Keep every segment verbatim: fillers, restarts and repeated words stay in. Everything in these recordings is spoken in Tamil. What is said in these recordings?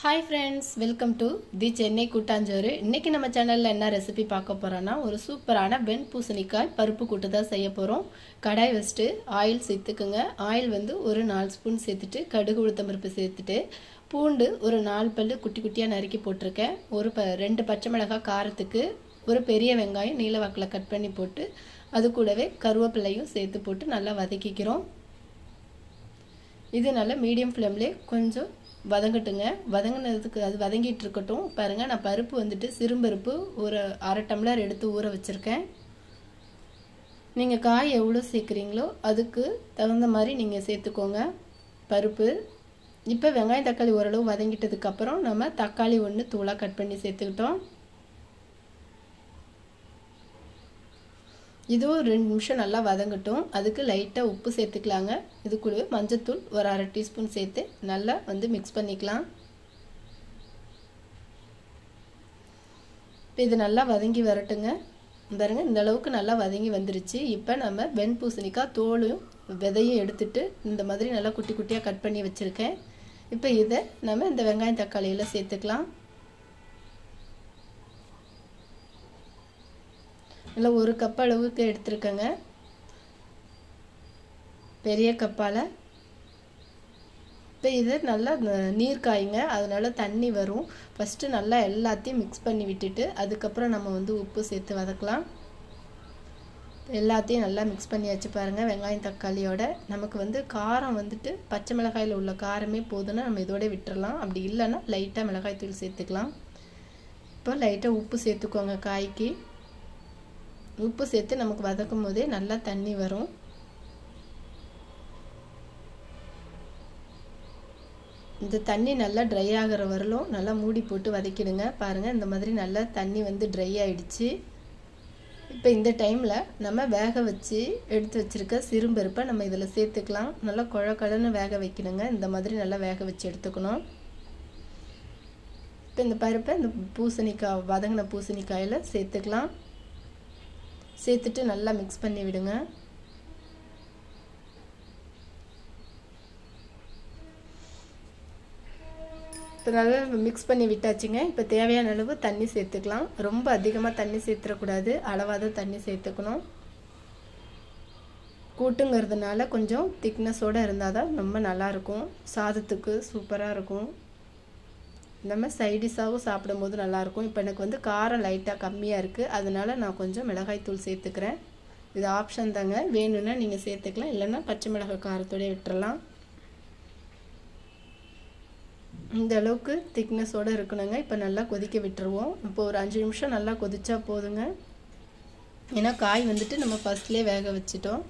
Hi friends, welcome to the Chennai கூட்டாஞ்சோறு. இன்னைக்கு நம்ம சேனல்ல என்ன ரெசிபி பார்க்க போறோம்னா ஒரு சூப்பரான வெண் பூசணிக்காய் பருப்பு கூட்டு தான் செய்ய போறோம். கடாய் வச்சிட்டு ஆயில் சேர்த்துக்குங்க. ஆயில் வந்து ஒரு நாலு ஸ்பூன் சேர்த்துட்டு கடுகு உளுத்தம் பருப்பு சேர்த்துட்டு பூண்டு ஒரு நாலு பல்லு குட்டி குட்டியா நறுக்கி போட்டுருக்கேன். ஒரு ரெண்டு பச்சை மிளகாய் காரத்துக்கு ஒரு பெரிய வெங்காயம் நீல வாக்குல கட் பண்ணி போட்டு அது கூடவே கருவேப்பிலையும் சேர்த்து போட்டு நல்லா வதக்கிக்கிறோம். இது நல்ல மீடியம் ஃப்ளேம்ல கொஞ்சம் வதங்கட்டுங்க. வதங்கினதுக்கு அது வதங்கிட்டு இருக்கட்டும். பாருங்க நான் பருப்பு வந்துட்டு சிறுபருப்பு ஒரு அரை டம்ளர் எடுத்து ஊற வச்சிருக்கேன். நீங்க காய் எவ்வளவு சேர்க்கறீங்களோ அதுக்கு தகுந்த மாதிரி நீங்க சேர்த்துக்கோங்க பருப்பு. இப்போ வெங்காயம் தக்காளி ஓரளவு வதங்கிட்டதுக்கு அப்புறம் நம்ம தக்காளி ஒன்று தூளா கட் பண்ணி சேர்த்துக்கிட்டோம். இது ஒரு ரெண்டு நிமிஷம் நல்லா வதங்கட்டும். அதுக்கு லைட்டா உப்பு சேர்த்துக்கலாங்க. இது கூடவே மஞ்சள் தூள் ஒரு அரை டீஸ்பூன் சேர்த்து நல்லா வந்து மிக்ஸ் பண்ணிக்கலாம். இது நல்லா வதங்கி வரட்டுங்க. பாருங்க இந்த அளவுக்கு நல்லா வதங்கி வந்துருச்சு. இப்போ நம்ம வெண் பூசணிக்காய் தோலும் விதையும் எடுத்துட்டு இந்த மாதிரி நல்லா குட்டி குட்டியா கட் பண்ணி வச்சிருக்கேன். இப்போ இதை நம்ம இந்த வெங்காயம் தக்காளியில சேர்த்துக்கலாம். இல்ல ஒரு கப் அளவுக்கு எடுத்துக்கங்க. பெரிய கப்பால. இப்போ இது நல்லா நீர் காயுங்க. அதனால தண்ணி வரும். ஃபர்ஸ்ட் நல்லா எல்லாத்தையும் மிக்ஸ் பண்ணி விட்டுட்டு அதுக்கு அப்புறம் நம்ம வந்து உப்பு சேர்த்து வதக்கலாம். எல்லாத்தையும் நல்லா மிக்ஸ் பண்ணியாச்சு பாருங்க வெங்காயம் தக்காளியோட. நமக்கு வந்து காரம் வந்துட்டு பச்சை மிளகாயில உள்ள காரமே போதும்னா நம்ம இதோட விட்டுறலாம். அப்படி இல்லனா லைட்டா மிளகாய் தூள் சேர்த்துக்கலாம். இப்போ லைட்டா உப்பு சேர்த்துக்கோங்க காய்க்கு. உப்பு சேர்த்து நமக்கு வதக்கும் போதே நல்லா தண்ணி வரும். இந்த தண்ணி நல்லா ட்ரை ஆகுற வரலும் நல்லா மூடி போட்டு வதக்கிடுங்க. பாருங்க இந்த மாதிரி நல்லா தண்ணி வந்து ட்ரை ஆயிடுச்சு. இப்போ இந்த டைம்ல நம்ம வேக வச்சு எடுத்து வச்சிருக்க சிறுபருப்பை நம்ம இதுல சேர்த்துக்கலாம். நல்லா கொழ கொழன்னு வேக வைக்கணுங்க. இந்த மாதிரி நல்லா வேக வச்சு எடுத்துக்கணும். இப்போ இந்த பருப்பை இந்த பூசணிக்காய் வதங்கின பூசணிக்காயில சேர்த்துக்கலாம். சேர்த்துட்டு நல்லா மிக்ஸ் பண்ணி விடுங்க. இப்போ நல்லா மிக்ஸ் பண்ணி விட்டாச்சுங்க. இப்போ தேவையான அளவு தண்ணி சேர்த்துக்கலாம். ரொம்ப அதிகமாக தண்ணி சேர்த்துடக்கூடாது. அளவாக தான் தண்ணி சேர்த்துக்கணும். கூட்டுங்கிறதுனால கொஞ்சம் திக்னஸோடு இருந்தால் தான் ரொம்ப நல்லாயிருக்கும். சாதத்துக்கு சூப்பராக இருக்கும். நம்ம சைடிஷாகவும் சாப்பிடும்போது நல்லாயிருக்கும். இப்போ எனக்கு வந்து காரம் லைட்டாக கம்மியாக இருக்குது. அதனால நான் கொஞ்சம் மிளகாய் தூள் சேர்த்துக்கிறேன். இது ஆப்ஷன் தாங்க. வேணும்னா நீங்கள் சேர்த்துக்கலாம். இல்லைன்னா பச்சை மிளகாய் காரத்தோடய விட்டுறலாம். இந்த அளவுக்கு திக்னஸோடு இருக்கணுங்க. இப்போ நல்லா கொதிக்க விட்டுருவோம். இப்போ ஒரு அஞ்சு நிமிஷம் நல்லா கொதிச்சா போதுங்க. ஏன்னா காய் வந்துட்டு நம்ம ஃபர்ஸ்ட்லேயே வேக வச்சிட்டோம்.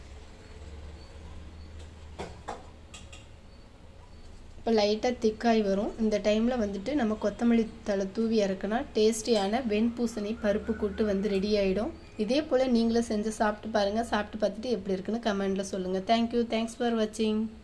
இப்போ லைட்டாக திக்காய் வரும். இந்த டைமில் வந்துட்டு நம்ம கொத்தமல்லி தழை தூவி இறக்குனா டேஸ்டியான வெண் பூசணி பருப்பு கூட்டு வந்து ரெடி ஆகிடும். இதே போல் நீங்களும் செஞ்சு சாப்பிட்டு பாருங்கள். சாப்பிட்டு பார்த்துட்டு எப்படி இருக்குன்னு கமெண்டில் சொல்லுங்கள். தேங்க்யூ. தேங்க்ஸ் ஃபார் வாட்சிங்.